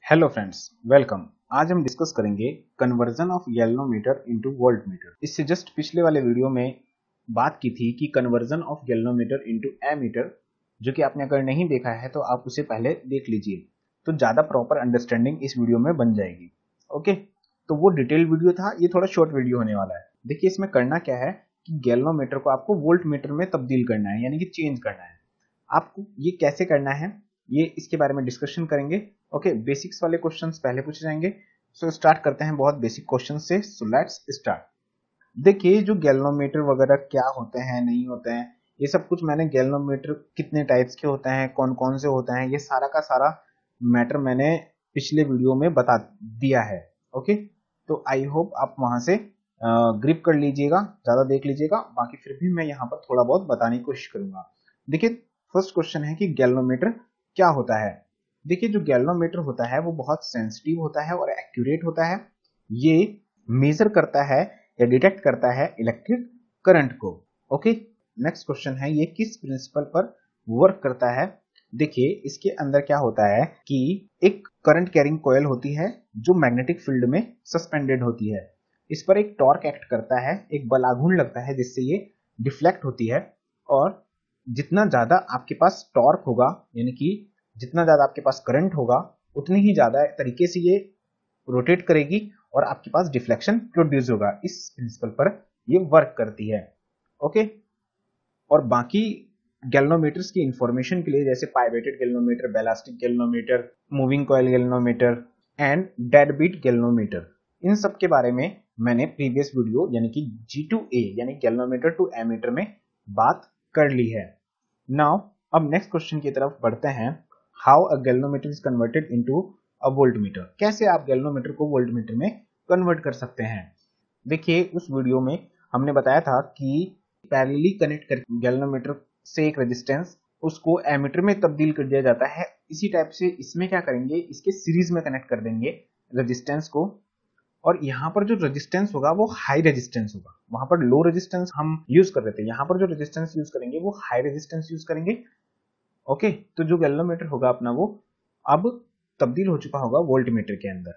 Hello friends, welcome. आज हम discuss करेंगे conversion of galvanometer into voltmeter. इससे जस्ट पिछले वाले वीडियो में बात की थी कि conversion of galvanometer into ammeter, जो कि आपने अगर नहीं देखा है तो आप उसे पहले देख लीजिए, तो ज्यादा प्रॉपर अंडरस्टैंडिंग इस वीडियो में बन जाएगी। ओके, तो वो डिटेल वीडियो था, ये थोड़ा शॉर्ट वीडियो होने वाला है। देखिए इसमें करना क्या है कि गैल्वेनोमीटर को आपको वोल्टमीटर में तब्दील करना है, यानी कि चेंज करना है। आपको ये कैसे करना है, ये इसके बारे में डिस्कशन करेंगे। ओके, बेसिक्स वाले क्वेश्चंस पहले पूछे जाएंगे। सो स्टार्ट करते हैं बहुत बेसिक क्वेश्चन से। So let's start. देखिए जो गैल्वेनोमीटर वगैरह क्या होते हैं, नहीं होते हैं, ये सब कुछ मैंने गैल्वेनोमीटर कितने टाइप्स के होते हैं, कौन कौन से होते हैं, ये सारा का सारा मैटर मैंने पिछले वीडियो में बता दिया है। ओके, तो आई होप आप वहां से ग्रिप कर लीजिएगा, ज्यादा देख लीजिएगा। बाकी फिर भी मैं यहाँ पर थोड़ा बहुत बताने की कोशिश करूंगा। देखिए फर्स्ट क्वेश्चन है कि गैल्वेनोमीटर क्या होता है। देखिए जो गैल्वेनोमीटर होता है वो बहुत सेंसिटिव होता है और एक्यूरेट होता है। ये मेजर करता है या डिटेक्ट करता है इलेक्ट्रिक करंट को। ओके, नेक्स्ट क्वेश्चन है ये किस प्रिंसिपल पर वर्क करता है। देखिए इसके अंदर क्या होता है कि एक करंट कैरिंग कॉइल होती है जो मैग्नेटिक फील्ड में सस्पेंडेड होती है। इस पर एक टॉर्क एक्ट करता है, एक बल आघूर्ण लगता है जिससे ये डिफ्लेक्ट होती है। और जितना ज्यादा आपके पास टॉर्क होगा, यानी कि जितना ज्यादा आपके पास करंट होगा, उतनी ही ज्यादा तरीके से ये रोटेट करेगी और आपके पास डिफ्लेक्शन प्रोड्यूस होगा। इस प्रिंसिपल पर ये वर्क करती है। ओके, और बाकी गैल्वेनोमीटर्स की इंफॉर्मेशन के लिए जैसे pivoted galvanometer, ballistic galvanometer, moving coil galvanometer and dead beat galvanometer, इन सब के बारे में मैंने प्रीवियस वीडियो यानी कि G2A यानी गैल्वेनोमीटर टू एमीटर में बात कर ली है। नाउ अब नेक्स्ट क्वेश्चन की तरफ बढ़ते हैं। How a galvanometer is converted into a voltmeter. कैसे आप गैल्वेनोमीटर को वोल्टमीटर में कन्वर्ट कर सकते हैं। देखिए उस वीडियो में हमने बताया था कि पैरेलली कनेक्ट कर गैल्वेनोमीटर से एक रेजिस्टेंस, उसको एमीटर में तब्दील कर दिया जाता है। इसी टाइप से इसमें क्या करेंगे, इसके सीरीज में कनेक्ट कर देंगे रेजिस्टेंस को, और यहाँ पर जो रेजिस्टेंस होगा वो हाई रेजिस्टेंस होगा। वहां पर लो रेजिस्टेंस हम यूज कर रहे थे, यहाँ पर जो रेजिस्टेंस यूज करेंगे वो हाई रेजिस्टेंस यूज करेंगे। ओके, तो जो गैल्वेनोमीटर होगा अपना वो अब तब्दील हो चुका होगा वोल्टमीटर के अंदर।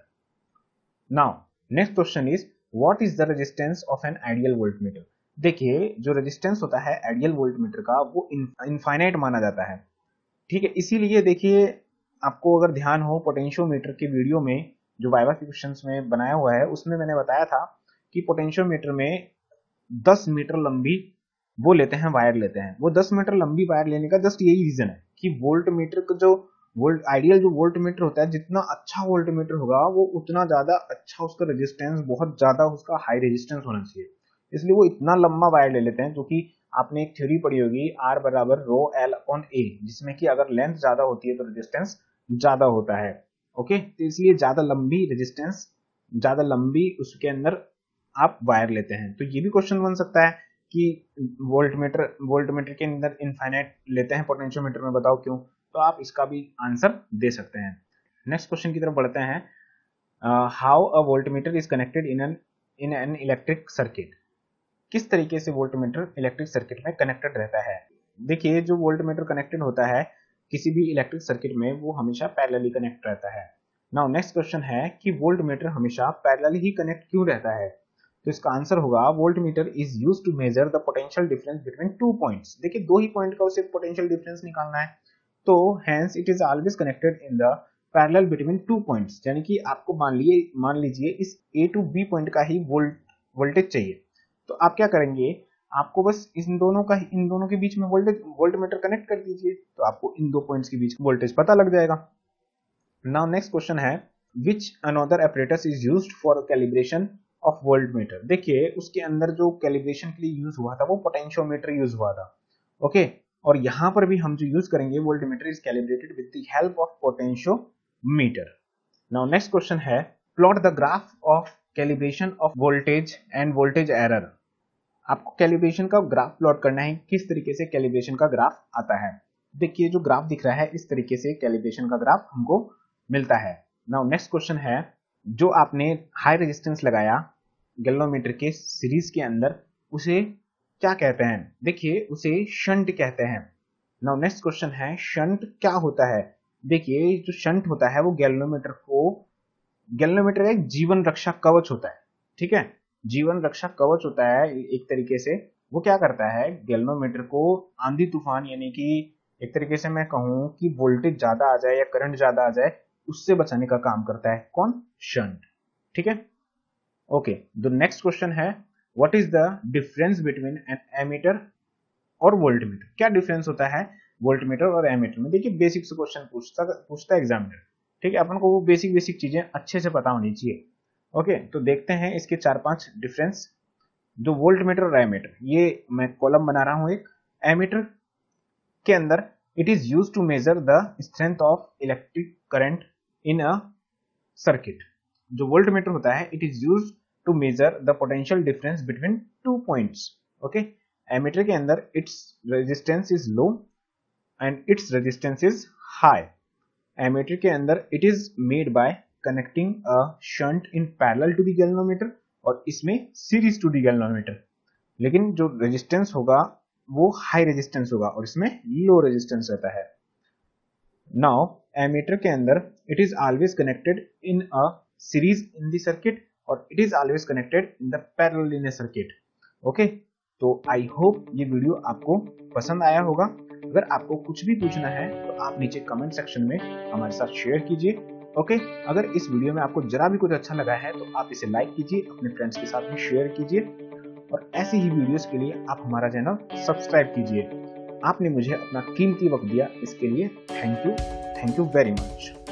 Now next question is what is the resistance of an ideal voltmeter. देखिए जो रेजिस्टेंस होता है आइडियल वोल्टमीटर का वो इनफाइनाइट माना जाता है। ठीक है, इसीलिए देखिए आपको अगर ध्यान हो पोटेंशियोमीटर के वीडियो में जो वाइवा के क्वेश्चंस में बनाया हुआ है, उसमें मैंने बताया था कि पोटेंशियोमीटर में 10 मीटर लंबी वो लेते हैं, वायर लेते हैं। वो 10 मीटर लंबी वायर लेने का जस्ट यही रीजन है कि वोल्टमीटर का जो आइडियल जो वोल्टमीटर होता है, जितना अच्छा वोल्टमीटर होगा वो उतना ज्यादा अच्छा उसका रेजिस्टेंस, बहुत ज्यादा उसका हाई रेजिस्टेंस होना चाहिए। इसलिए वो इतना लंबा वायर ले लेते हैं, जो कि आपने एक थ्योरी पढ़ी होगी R बराबर रो L अपॉन A, जिसमें कि अगर लेंथ ज्यादा होती है तो रेजिस्टेंस ज्यादा होता है। ओके, तो इसलिए ज्यादा लंबी रेजिस्टेंस, ज्यादा लंबी उसके अंदर आप वायर लेते हैं। तो ये भी क्वेश्चन बन सकता है कि वोल्टमीटर के अंदर इनफाइनाइट लेते हैं, पोटेंशियोमीटर में बताओ क्यों। तो आप इसका भी आंसर दे सकते हैं। नेक्स्ट क्वेश्चन की तरफ बढ़ते हैं। How a voltmeter is connected in an electric circuit. किस तरीके से वोल्टमीटर इलेक्ट्रिक सर्किट में कनेक्टेड रहता है। देखिए जो वोल्टमीटर कनेक्टेड होता है किसी भी इलेक्ट्रिक सर्किट में, वो हमेशा पैरेलली कनेक्ट रहता है। नाउ नेक्स्ट क्वेश्चन है कि वोल्टमीटर हमेशा पैरेलली ही कनेक्ट क्यों रहता है। तो इसका आंसर होगा voltmeter is used to measure the potential difference between two points. देखिए दो ही पॉइंट का उसे पोटेंशियल डिफरेंस निकालना है, तो hence it is always connected in the parallel between two points. यानी कि आपको मान लीजिए इस A टू B पॉइंट का ही वोल्टेज चाहिए, तो आप क्या करेंगे, आपको बस इन दोनों के बीच में वोल्टमीटर कनेक्ट कर दीजिए, तो आपको इन दो पॉइंट्स के बीच वोल्टेज पता लग जाएगा। नाउ नेक्स्ट क्वेश्चन है which another apparatus is used for calibration of voltmeter. देखिए उसके अंदर जो कैलिब्रेशन के लिए यूज हुआ था वो पोटेंशियोमीटर यूज हुआ था। ओके, और यहां पर भी हम जो यूज करेंगे voltmeter is calibrated with the help of potentiometer. Now next question है plot the graph of calibration of voltage and voltage error. आपको कैलिब्रेशन का ग्राफ प्लॉट करना है, किस तरीके से कैलिब्रेशन का ग्राफ आता है। देखिए जो ग्राफ दिख रहा है इस तरीके से कैलिब्रेशन का ग्राफ हमको मिलता है। नाउ नेक्स्ट क्वेश्चन है जो आपने हाई रेजिस्टेंस लगाया गैल्वेनोमीटर के सीरीज के अंदर, उसे क्या कहते हैं। देखिए उसे शंट कहते हैं। नाउ नेक्स्ट क्वेश्चन है शंट क्या होता है। देखिए जो शंट होता है वो गैल्वेनोमीटर का एक जीवन रक्षा कवच होता है, ठीक है। जीवन रक्षा कवच होता है एक तरीके से। वो क्या करता है, गैल्वेनोमीटर को आंधी तूफान यानी कि एक तरीके से मैं कहूं कि वोल्टेज ज्यादा आ जाए या करंट ज्यादा आ जाए उससे बचाने का काम करता है। कौन? शंट, ठीक है। ओके, द नेक्स्ट क्वेश्चन है what is the difference between an ammeter और वोल्टमीटर। क्या डिफरेंस होता है वोल्टमीटर और एमीटर में? देखिए बेसिक से क्वेश्चन पूछता है एग्जामिनर, ठीक है। अपन को वो बेसिक चीजें अच्छे से पता होनी चाहिए। ओके, तो देखते हैं इसके 4-5 डिफरेंस। जो वोल्टमीटर और एमीटर, ये मैं कॉलम बना रहा हूं एक। एमीटर के अंदर it is use to measure the strength of electric current in a circuit. जो वोल्टमीटर होता है it is use to measure the potential difference between 2 points. Okay, ammeter के अंदर its resistance is low and its resistance is high. Ammeter के अंदर it is made by connecting a shunt in parallel to the galvanometer और इसमें series to the galvanometer. लेकिन जो resistance होगा वो हाई रेजिस्टेंस होगा और इसमें लो रेजिस्टेंस रहता है। नाउ एमीटर के अंदर it is always connected in a series in the circuit और it is always connected in the parallel in a circuit. Okay, तो आई होप ये वीडियो आपको पसंद आया होगा। अगर आपको कुछ भी पूछना है तो आप नीचे कमेंट सेक्शन में हमारे साथ शेयर कीजिए। ओके, अगर इस वीडियो में आपको जरा भी कुछ अच्छा लगा है तो आप इसे लाइक कीजिए, अपने फ्रेंड्स के साथ भी शेयर कीजिए और ऐसी ही वीडियोस के लिए आप हमारा चैनल सब्सक्राइब कीजिए। आपने मुझे अपना कीमती वक्त दिया, इसके लिए थैंक यू वेरी मच।